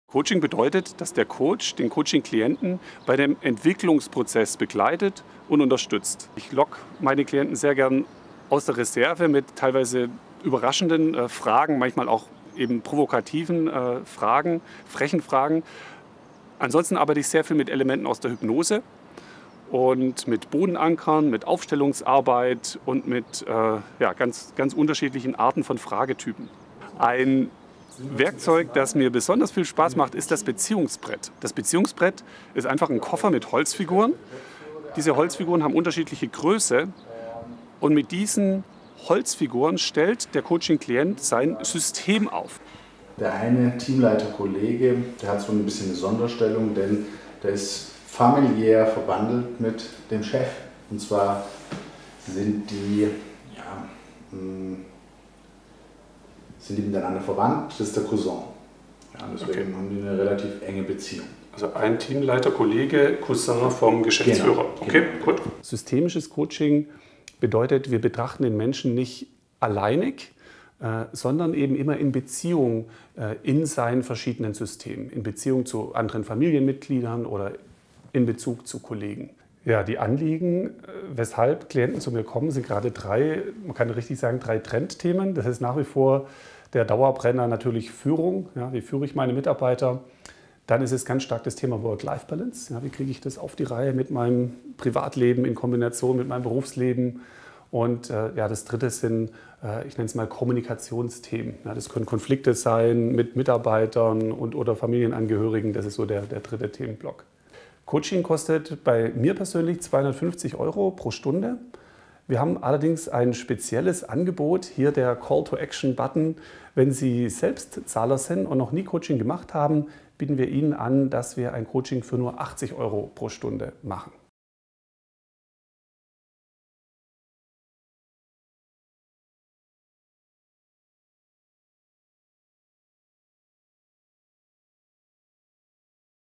Coaching bedeutet, dass der Coach den Coaching-Klienten bei dem Entwicklungsprozess begleitet und unterstützt. Ich locke meine Klienten sehr gern aus der Reserve mit teilweise überraschenden Fragen, manchmal auch eben provokativen Fragen, frechen Fragen. Ansonsten arbeite ich sehr viel mit Elementen aus der Hypnose und mit Bodenankern, mit Aufstellungsarbeit und mit ganz unterschiedlichen Arten von Fragetypen. Ein Werkzeug, das mir besonders viel Spaß macht, ist das Beziehungsbrett. Das Beziehungsbrett ist einfach ein Koffer mit Holzfiguren. Diese Holzfiguren haben unterschiedliche Größe und mit diesen Holzfiguren stellt der Coaching-Klient sein System auf. Der eine Teamleiter-Kollege, der hat so ein bisschen eine Sonderstellung, denn der ist familiär verbandelt mit dem Chef. Und zwar sind die miteinander verwandt, das ist der Cousin. Ja, deswegen haben die eine relativ enge Beziehung. Also ein Teamleiter, Kollege, Cousin vom Geschäftsführer. Genau. Okay, gut. Systemisches Coaching bedeutet, wir betrachten den Menschen nicht alleinig, sondern eben immer in Beziehung in seinen verschiedenen Systemen, in Beziehung zu anderen Familienmitgliedern oder in Bezug zu Kollegen. Ja, die Anliegen, weshalb Klienten zu mir kommen, sind gerade drei, man kann richtig sagen, drei Trendthemen. Das ist nach wie vor der Dauerbrenner natürlich Führung. Ja, wie führe ich meine Mitarbeiter? Dann ist es ganz stark das Thema Work-Life-Balance. Ja, wie kriege ich das auf die Reihe mit meinem Privatleben in Kombination mit meinem Berufsleben? Und das dritte sind, ich nenne es mal Kommunikationsthemen. Ja, das können Konflikte sein mit Mitarbeitern oder Familienangehörigen. Das ist so der dritte Themenblock. Coaching kostet bei mir persönlich 250 € pro Stunde. Wir haben allerdings ein spezielles Angebot, hier der Call-to-Action-Button. Wenn Sie selbst Zahler sind und noch nie Coaching gemacht haben, bieten wir Ihnen an, dass wir ein Coaching für nur 80 € pro Stunde machen.